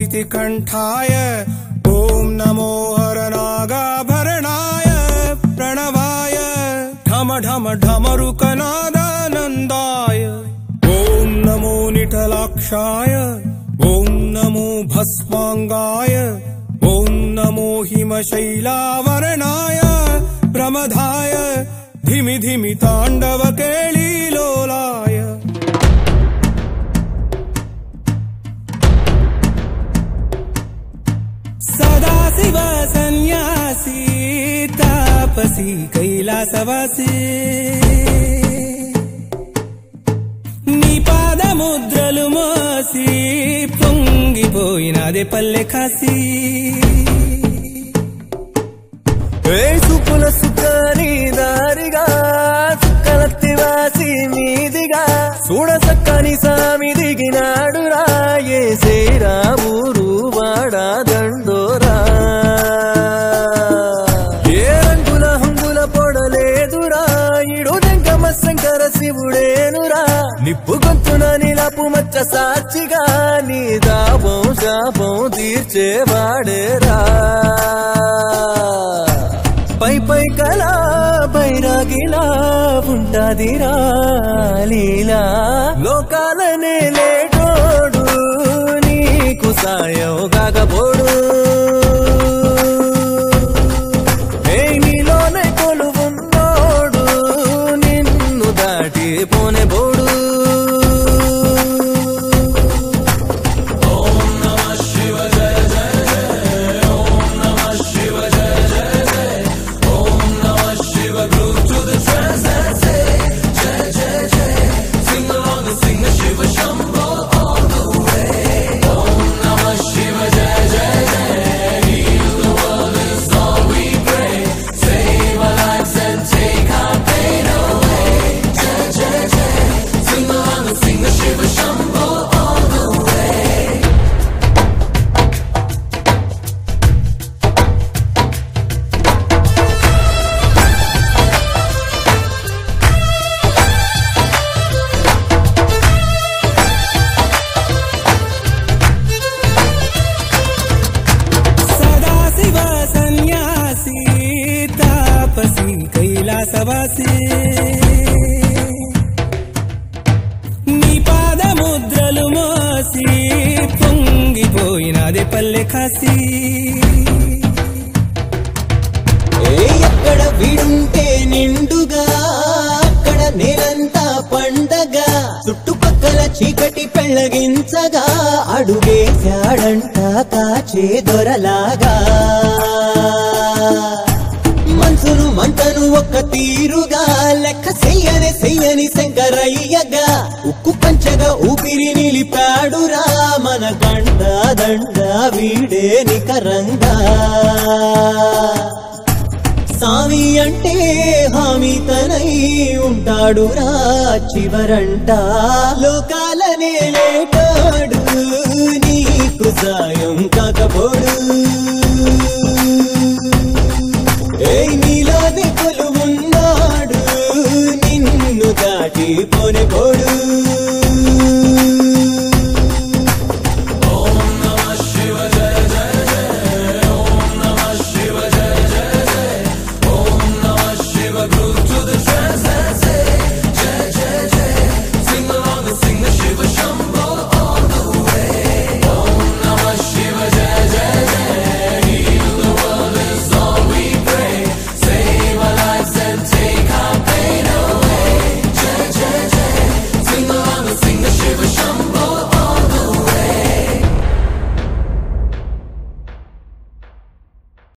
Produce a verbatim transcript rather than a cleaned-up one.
इति कंठाय ओम नमो हरनागाभरणाय प्रणवाय ढम ढम ढमरुकनादानन्दाय ओम नमो निठलाक्षाय ओम नमो भस्मांगाय ओम नमो हिमशैलावरणाय प्रमदाय धिमि धिमि तांडव केळीलोलाय सदाशिव सन्यासी तापसी कैलासवासी निपाद मुद्रलु मोसी పొంగిపోయినదే పల్లె కాసి ఏ సుకుల సుఖాని దారిగా సుక్కలత్తి వాసి మీదిగా చూడ సక్కని సామి దిగినాడు రాయే శ్రీరామురు వాడా దండోరా ఏ రంగుల హంగుల పొడలేదురా ఇడు వెంకమ శంకర శివుడేనురా నిప్పు గొంతున నిలపు మచ్చ సాక్షిగా నీ దాపం శాపం తీర్చేవాడేరా పై పై కళా బైరాగిలా ఉంటాదిరా లీలా లోకాలనే లేటోడు నీకు సాయం కాకపోడు ఏ నీలోనే కొలువున్నోడు నిన్ను దాటి పోనే బోడు कैलासवासी निपाद मुद्रलु मोसी పొంగిపోయినదే పల్లె కాసి ఎక్కడ విడుంటే నిండుగా అక్కడ నేలంతా పండగ చుట్టుపక్కల చీకటి పెళ్ళగించగా అడుగేశాడంట కాచే దొరలాగా మనసును మంటను ఒక్క తీరుగా లెక్క చెయ్యని చెయ్యని శంకరయ్యగా ఉక్కు పంచగా ఊపిరి నిలిపాడురా మన గంట దండ వీడే నికరంగా సామి అంటే హామీ తనై ఉంటాడురా చివరంట లోకాలనే లేటాడు నీకు సాయం కాకపోడు ఏ నీలోనే కొలువున్నాడు నిన్ను దాటి పోనే పోడు